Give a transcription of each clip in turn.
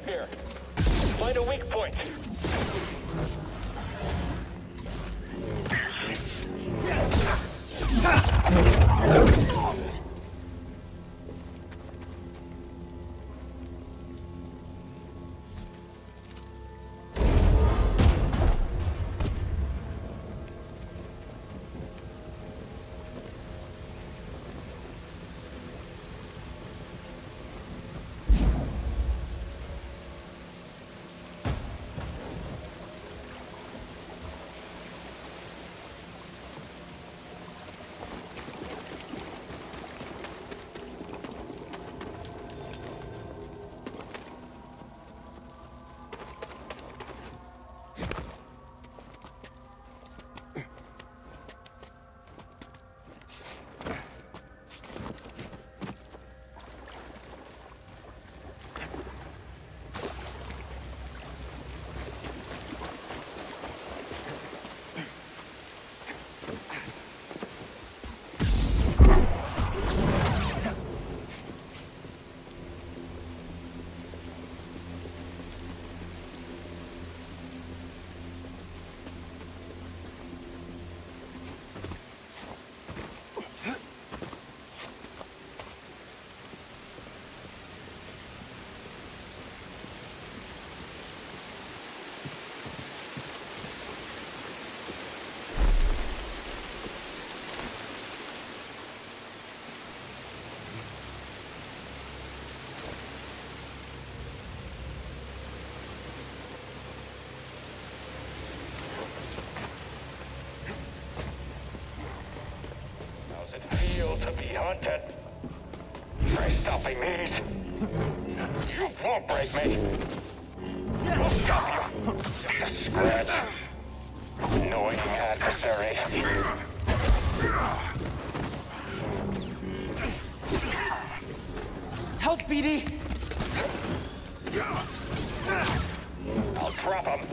here. Find a weak point. To be hunted. Try stopping these. You won't break me. We'll stop you. Just a scratch. Annoying adversary. Help, BD! I'll drop him.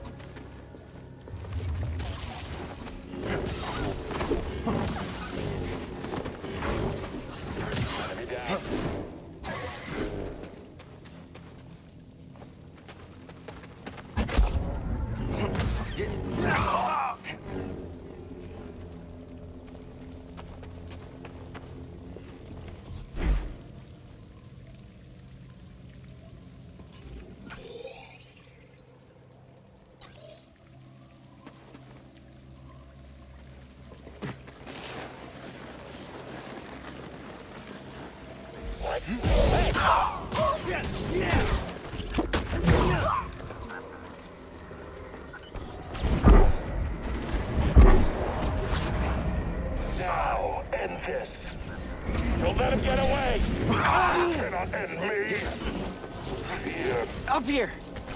Now, end this. Don't let him get away. You cannot end me. Here. Up here!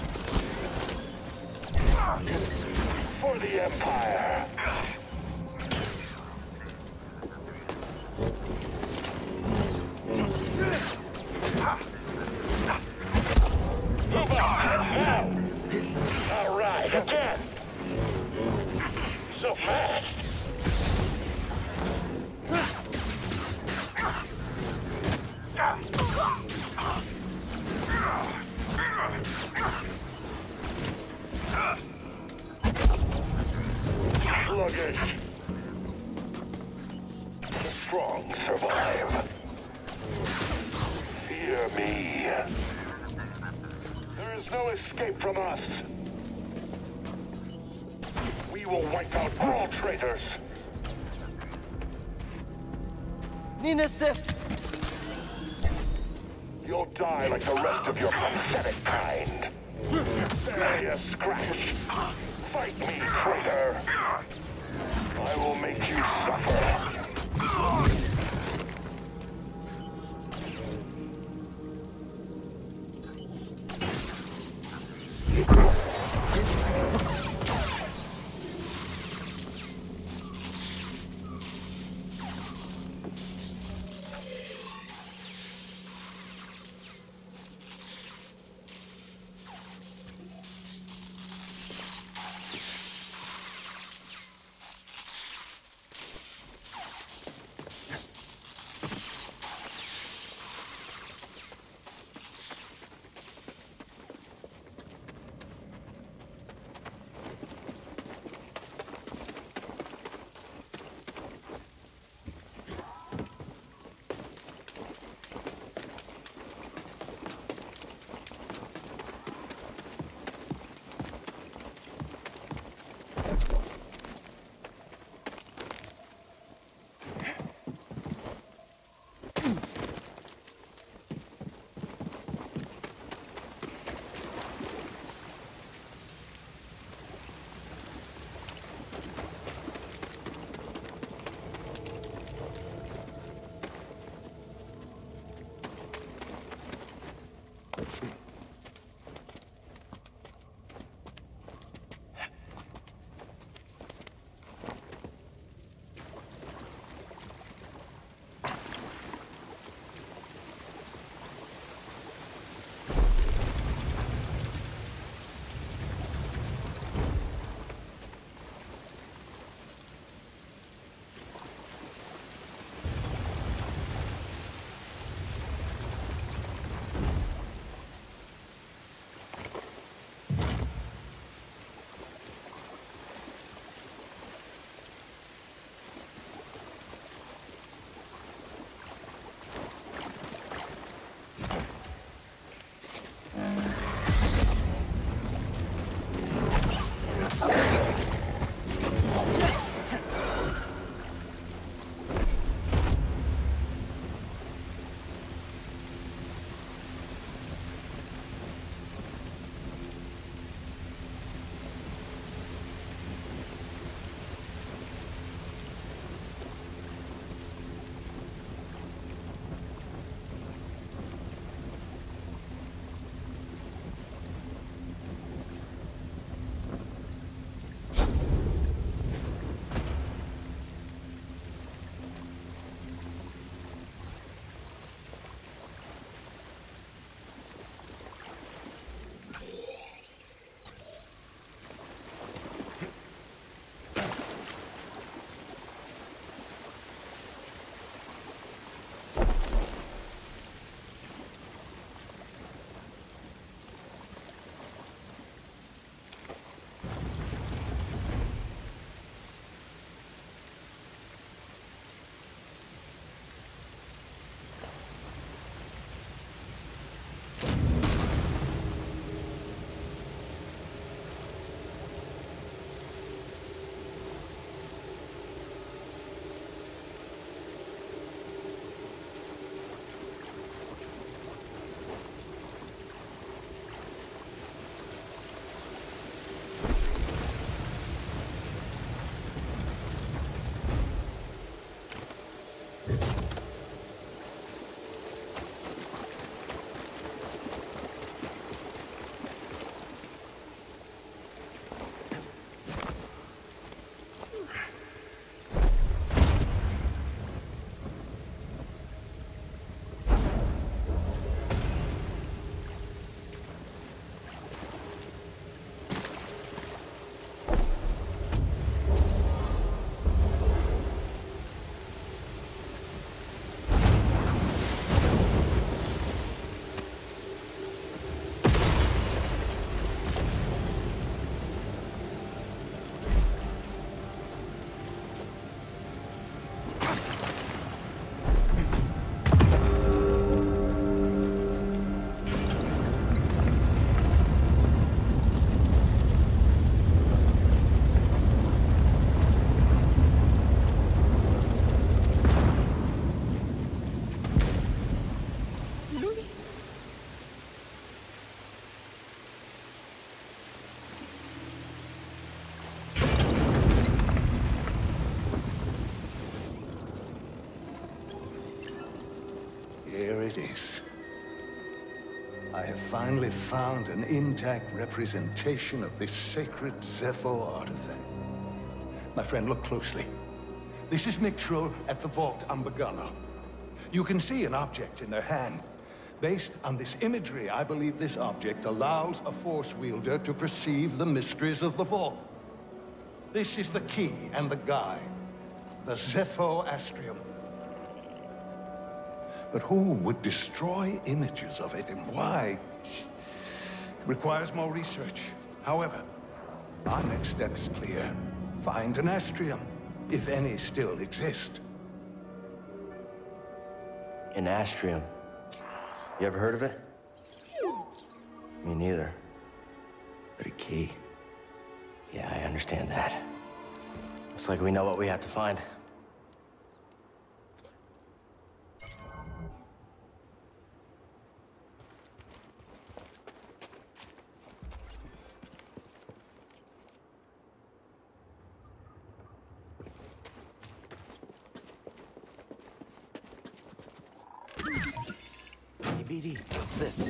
For the Empire. Move on, now! All right, again! So fast! Sluggish. The strong survive. Fear me. There is no escape from us. We will wipe out all traitors. Need an assist! You'll die like the rest of your pathetic kind. Barely a scratch. Fight me, traitor. I will make you suffer. it is. I have finally found an intact representation of this sacred Zeffo artifact. My friend, look closely. This is Mixtro at the Vault Ambagano. You can see an object in their hand. Based on this imagery, I believe this object allows a Force wielder to perceive the mysteries of the Vault. This is the key and the guide, the Zeffo Astrium. But who would destroy images of it, and why? It requires more research. However, our next step is clear. Find an Astrium, if any still exist. An Astrium? You ever heard of it? Me neither. But a key. Yeah, I understand that. Looks like we know what we have to find. Hey, BD, what's this?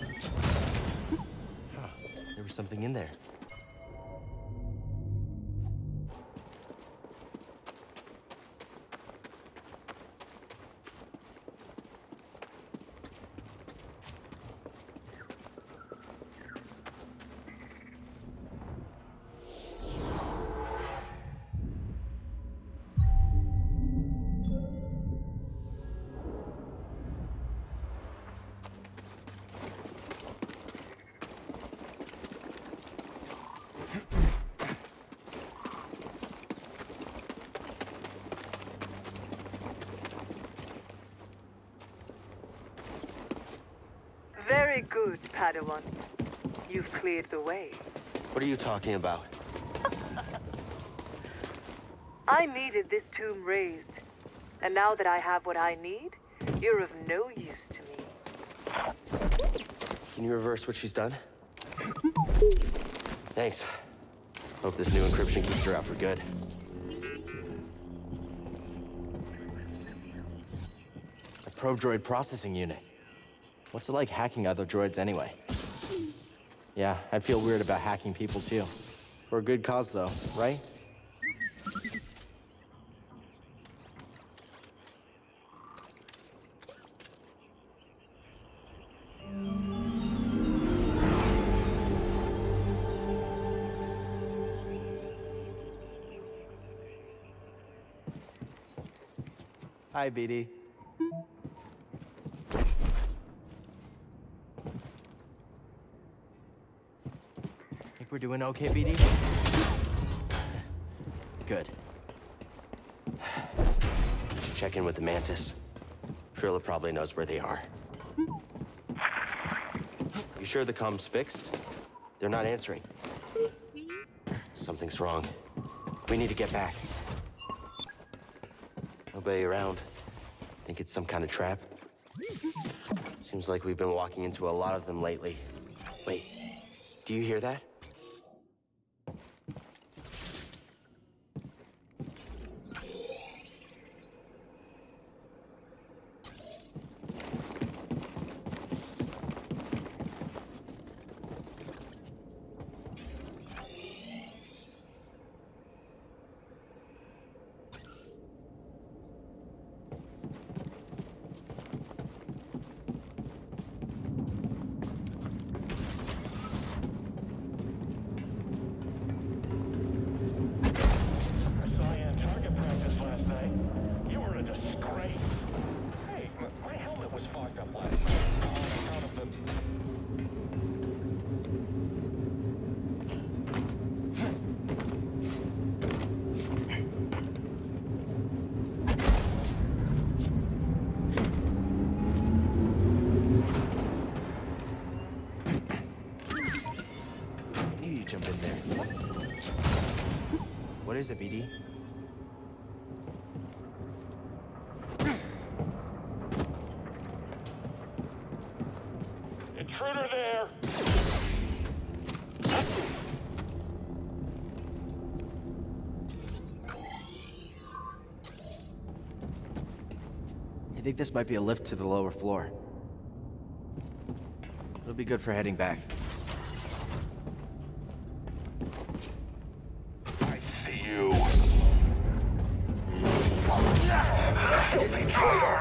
Huh, there was something in there. Very good, Padawan. You've cleared the way. What are you talking about? I needed this tomb raised. And now that I have what I need, you're of no use to me. Can you reverse what she's done? Thanks. Hope this new encryption keeps her out for good. A probe droid processing unit. What's it like hacking other droids anyway? Yeah, I'd feel weird about hacking people too. For a good cause though, right? Hi, BD. Think we're doing okay, BD? Good. Should check in with the Mantis. Trilla probably knows where they are. You sure the comm's fixed? They're not answering. Something's wrong. We need to get back. Nobody around. Think it's some kind of trap? Seems like we've been walking into a lot of them lately. Wait, do you hear that? Jump in there. What is it, BD? Intruder there! I think this might be a lift to the lower floor. It'll be good for heading back. I see you. Filthy traitor!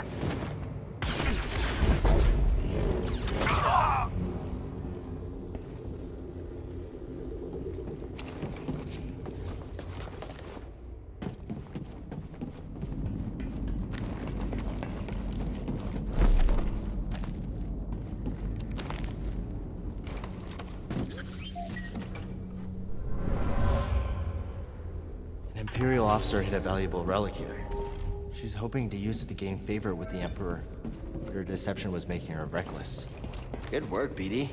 An Imperial officer hid a valuable relic here. She's hoping to use it to gain favor with the Emperor, but her deception was making her reckless. Good work, BD.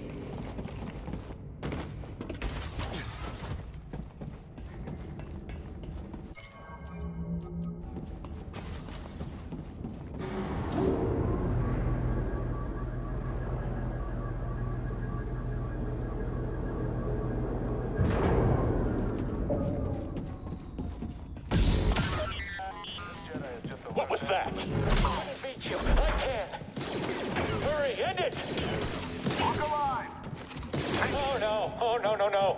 What was that? I beat you. I can. Hurry, end it! Walk alive! Oh no! Oh no, no, no!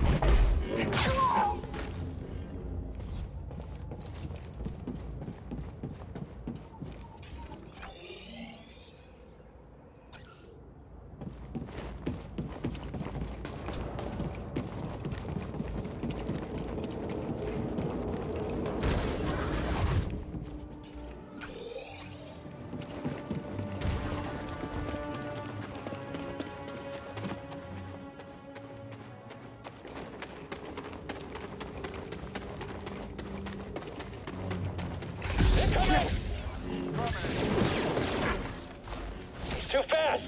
He's too fast!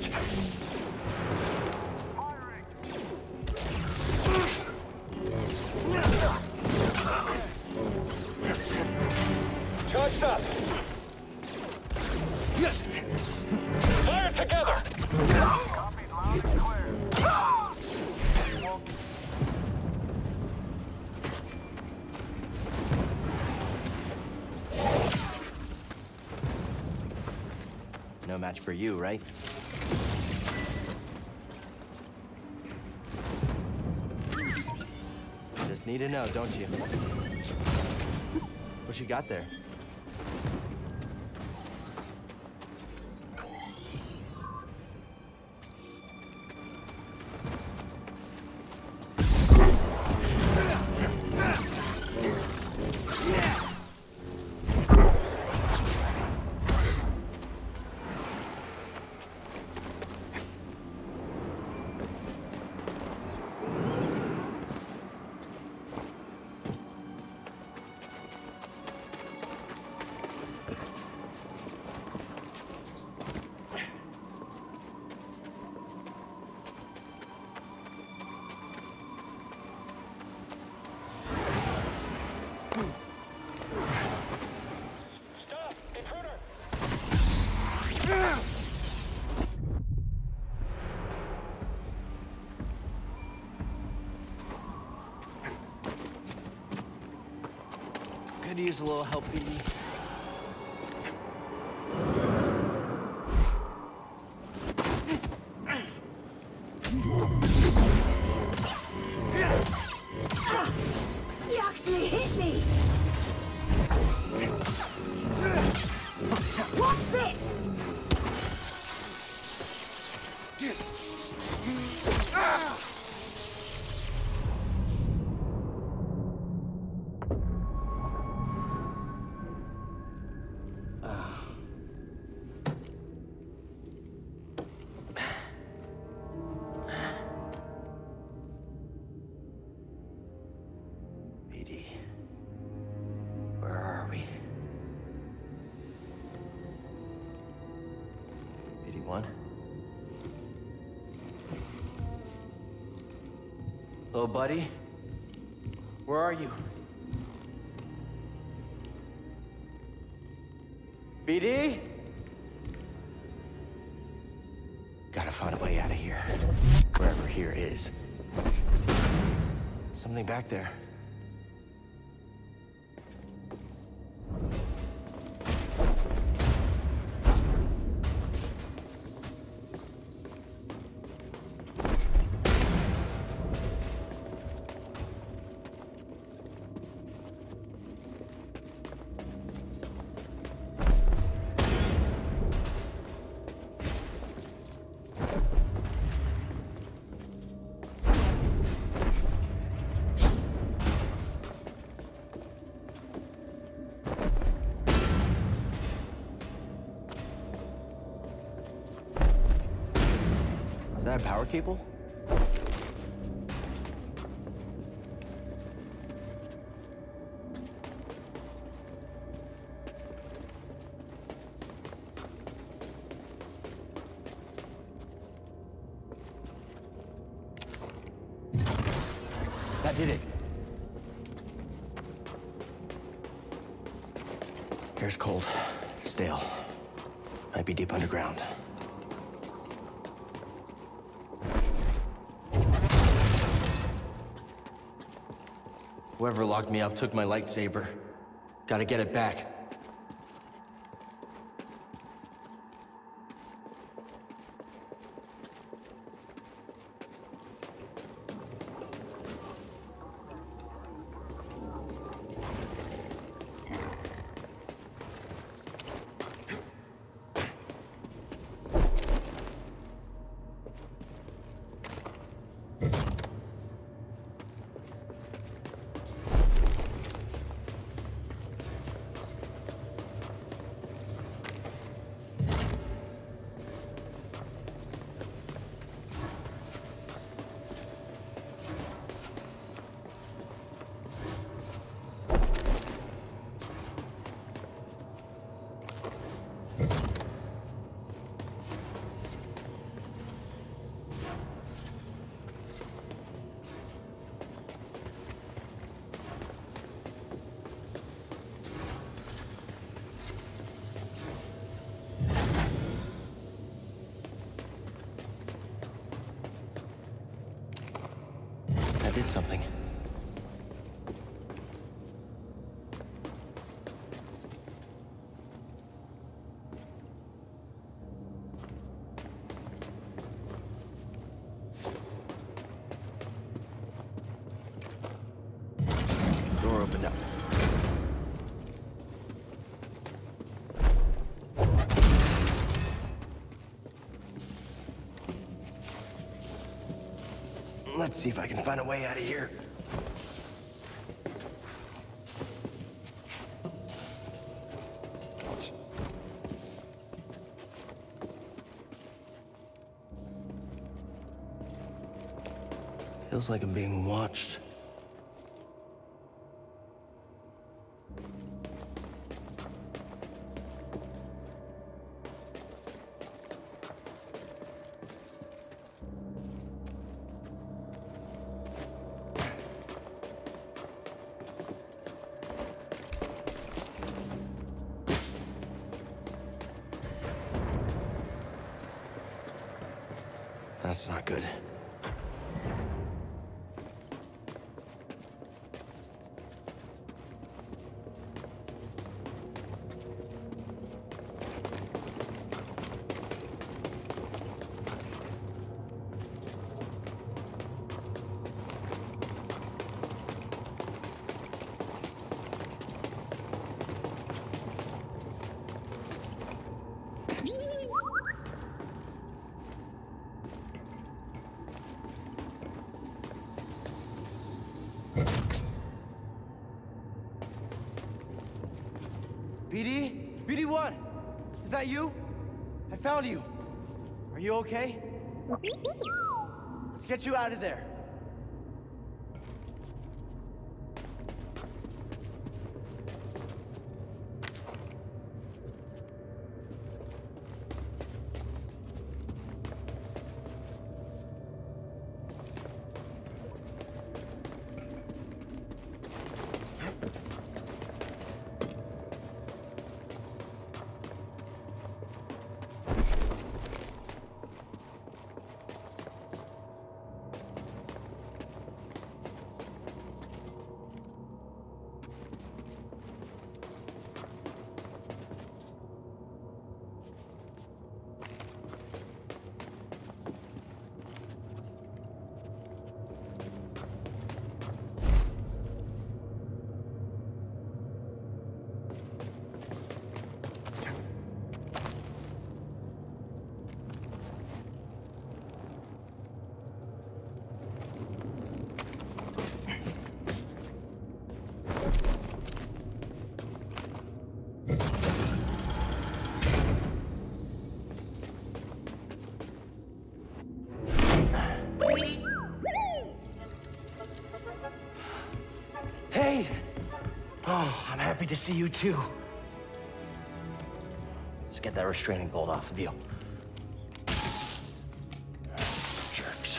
Charged up! Fire together! Copied loud and clear. No match for you, right? Just need to know, don't you? What you got there? Stop! Intruder! Could use a little help, BD. He actually hit me! What's this? BD, where are we? BD1? Little buddy, where are you? BD? Gotta find a way out of here. Wherever here is. Something back there. bad power cable? That did it. Air's cold, stale. Might be deep underground. Whoever locked me up took my lightsaber. Gotta get it back. Did something. Door opened up. Let's see if I can find a way out of here. Feels like I'm being watched. That's not good. BD? BD1! Is that you? I found you. Are you okay? Let's get you out of there. happy to see you too. Let's get that restraining bolt off of you. Jerks.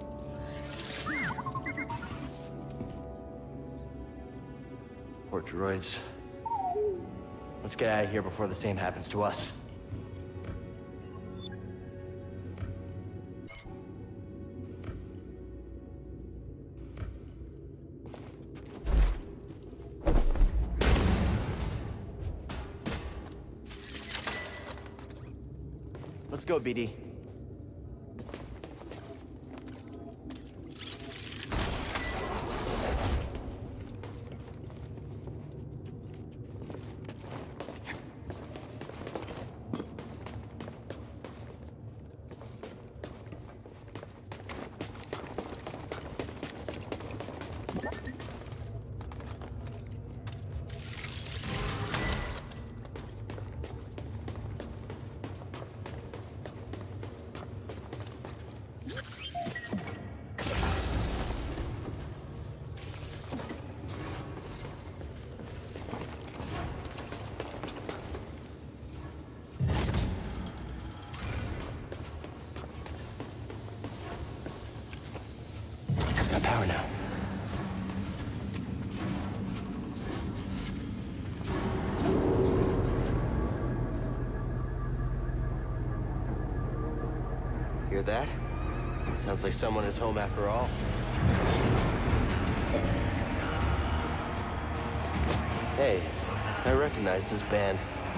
Poor droids. Let's get out of here before the same happens to us. Let's go, BD. Got power now. Hear that? Sounds like someone is home after all. Hey, I recognize this band.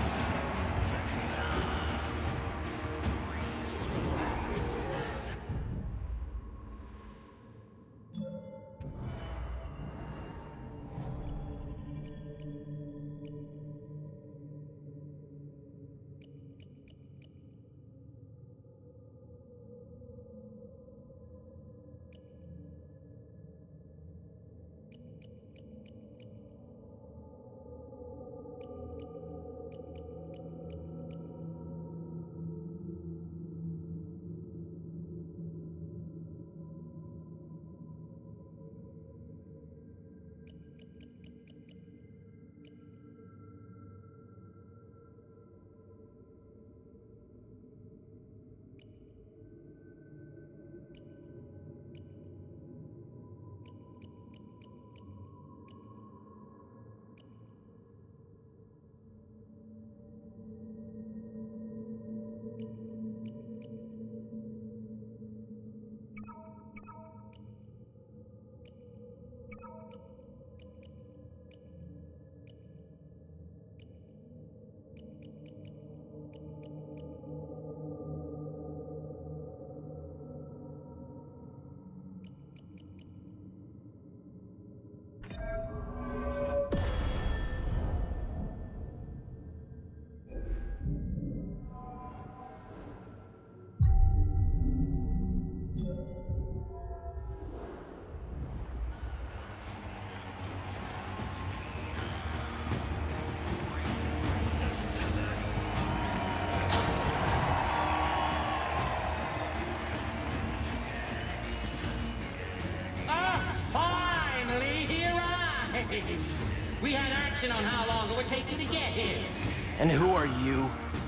We had action on how long it would take you to get here. And who are you?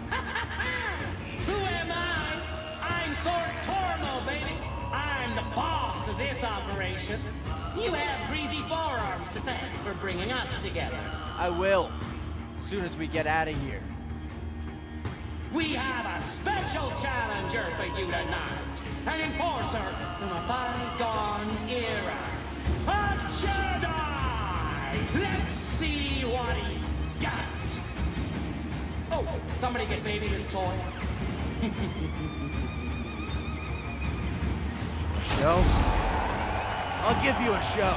Who am I? I'm Sword Tormo, baby. I'm the boss of this operation. You have greasy forearms to thank for bringing us together. I will. As soon as we get out of here. We have a special challenger for you tonight. An enforcer from a bygone era. A Jedi! Let's see what he's got. Oh, somebody get baby this toy. Show? I'll give you a show.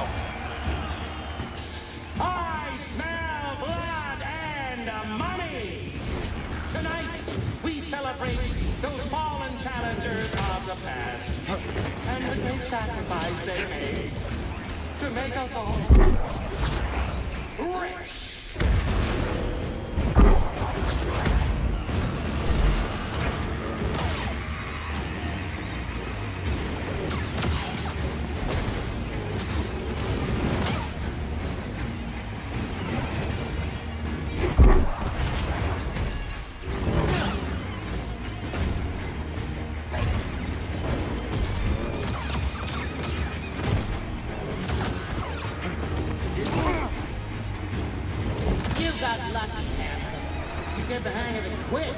I smell blood and money. Tonight, we celebrate those fallen challengers of the past and the great sacrifice they made to make us all rich. lucky, handsome. You get the hang of it quick.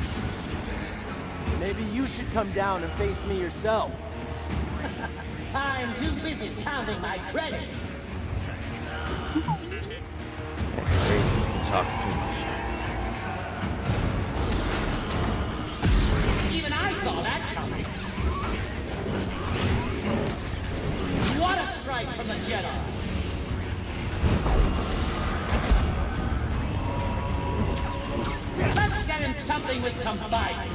Maybe you should come down and face me yourself. I'm too busy counting my credits. Talks too much. Even I saw that coming. What a strike from the Jedi! Let's get him something with some bite.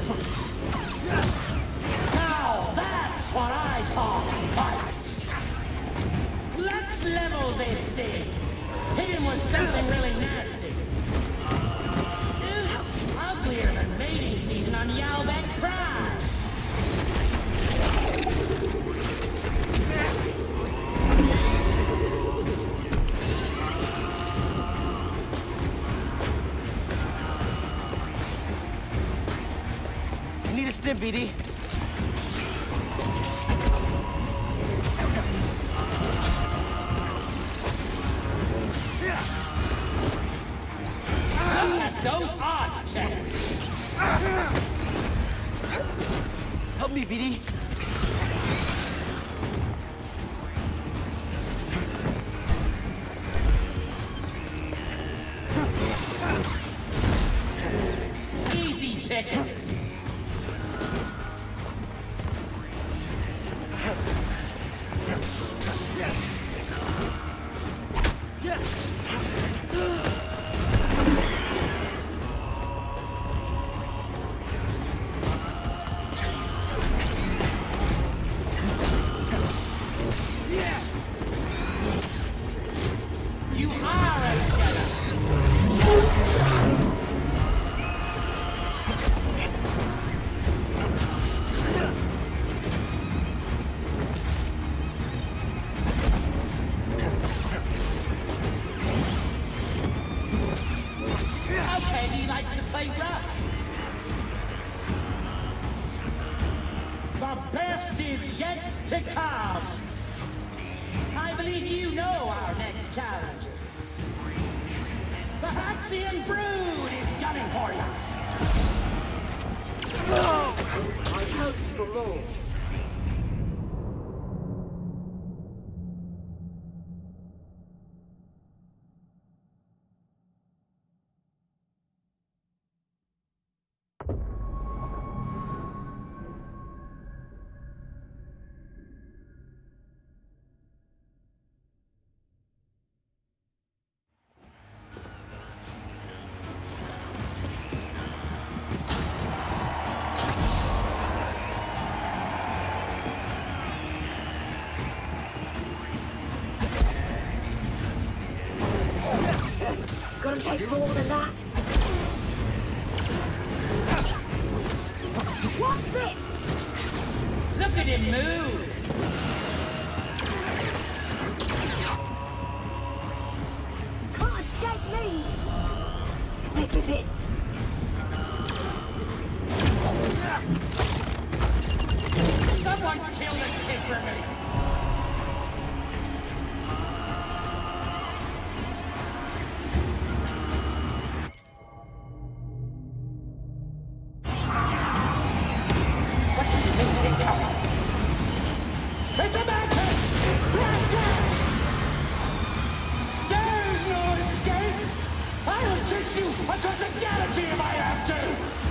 Now that's what I call bite. Let's level this thing. Hit him with something really nasty. Uglier than mating season on Yalbek Prime. I need a stim, BD. Look at those odds, Chad. Help me, BD. Easy pickings. You are a Jedi. Okay, he likes to play rough. The best is yet to come. I believe you know our next challengers. The Haxian Brood is gunning for you. I hoped for more. Gonna take more than that. What's this? Look at him move. Can't escape me. This is it. Someone kill this kid for me. What do you think they come? It's a madness! Blast out! There's no escape! I'll chase you across the galaxy if I have to!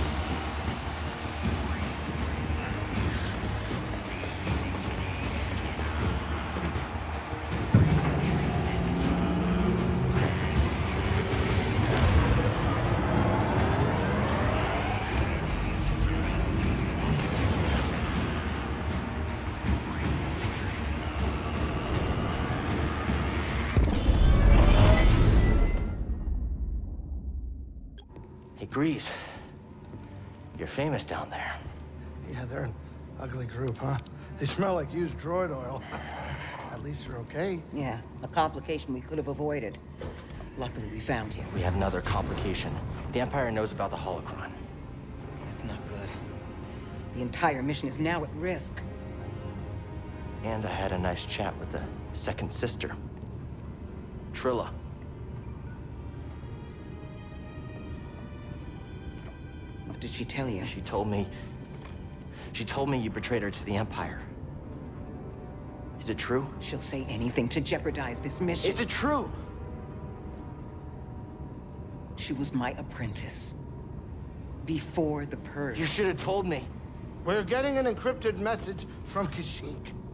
Hey, Grease. You're famous down there. Yeah, they're an ugly group, huh? They smell like used droid oil. At least they're okay. Yeah, a complication we could have avoided. Luckily, we found you. We have another complication. The Empire knows about the holocron. That's not good. The entire mission is now at risk. And I had a nice chat with the second sister, Trilla. What did she tell you? She told me you betrayed her to the Empire. Is it true? She'll say anything to jeopardize this mission. Is it true? She was my apprentice. Before the Purge. You should have told me. We're getting an encrypted message from Kashyyyk.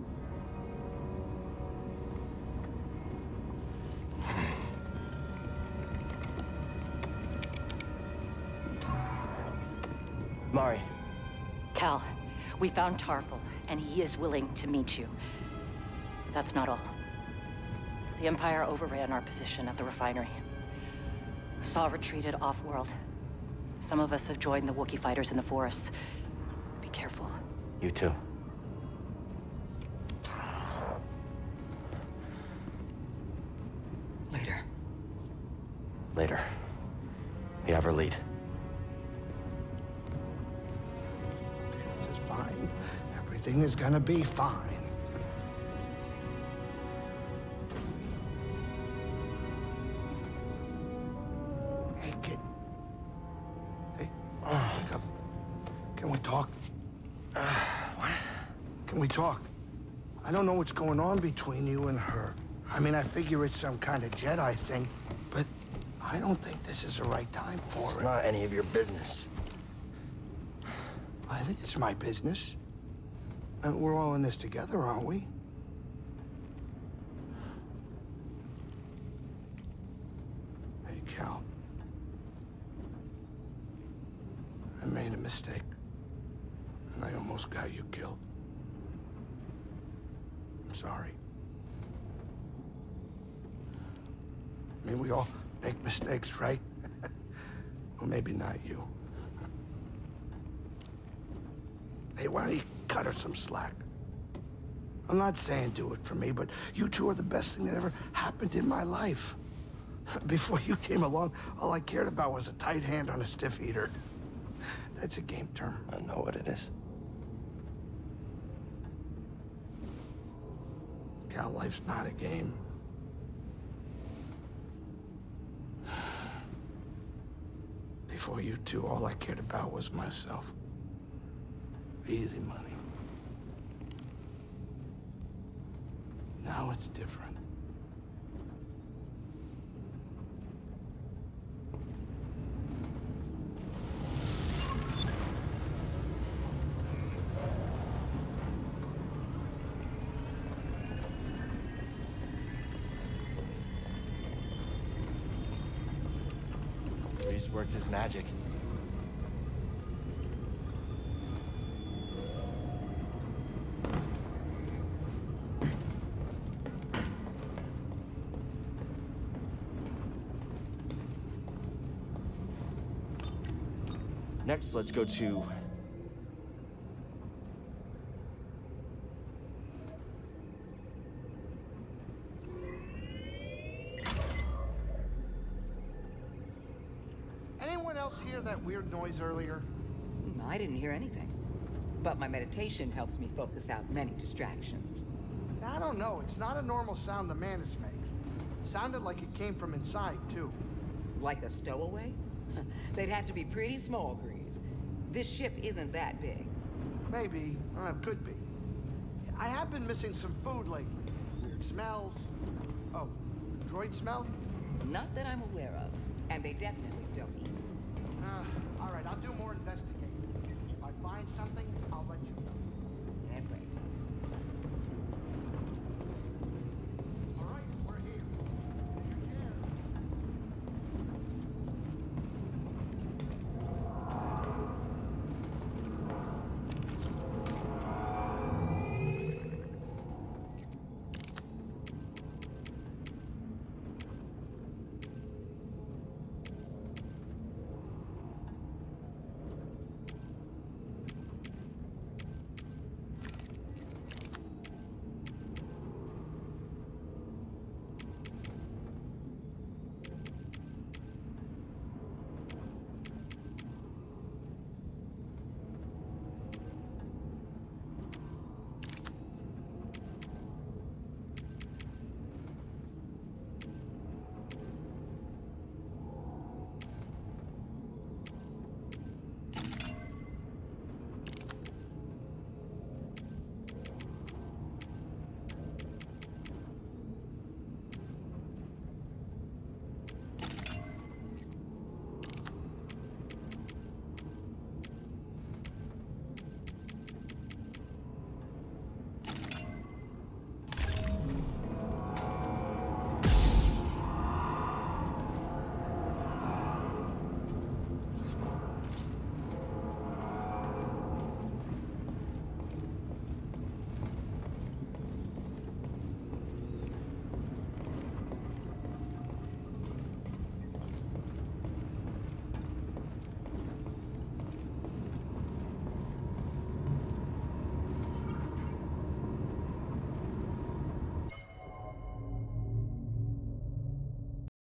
Mari. Cal, we found Tarful, and he is willing to meet you. That's not all. The Empire overran our position at the refinery. Saw retreated off-world. Some of us have joined the Wookiee fighters in the forests. Be careful. You too. Later. Later. You have her lead. Okay, this is fine. Everything is gonna be fine. Hey, kid. Hey, wake up. Can we talk? What? Can we talk? I don't know what's going on between you and her. I mean, I figure it's some kind of Jedi thing, but I don't think this is the right time for It's it. not any of your business. I think it's my business. And we're all in this together, aren't we? Hey, Cal. I made a mistake. And I almost got you killed. I'm sorry. I mean, we all make mistakes, right? Well, maybe not you. Hey, why don't you cut her some slack? I'm not saying do it for me, but you two are the best thing that ever happened in my life. Before you came along, all I cared about was a tight hand on a stiff heater. That's a game term. I know what it is. Cal, life's not a game. Before you two, all I cared about was myself. Easy money. Now it's different. Reese worked his magic. Next, let's go to... Anyone else hear that weird noise earlier? I didn't hear anything. But my meditation helps me focus out many distractions. I don't know. It's not a normal sound the Mantis makes. Sounded like it came from inside, too. Like a stowaway? They'd have to be pretty small, Grease. This ship isn't that big. Maybe. Could be. I have been missing some food lately. Weird smells. Oh, droid smell? Not that I'm aware of. And they definitely don't eat. All right, I'll do more investigating. If I find something, I'll let you know. That way.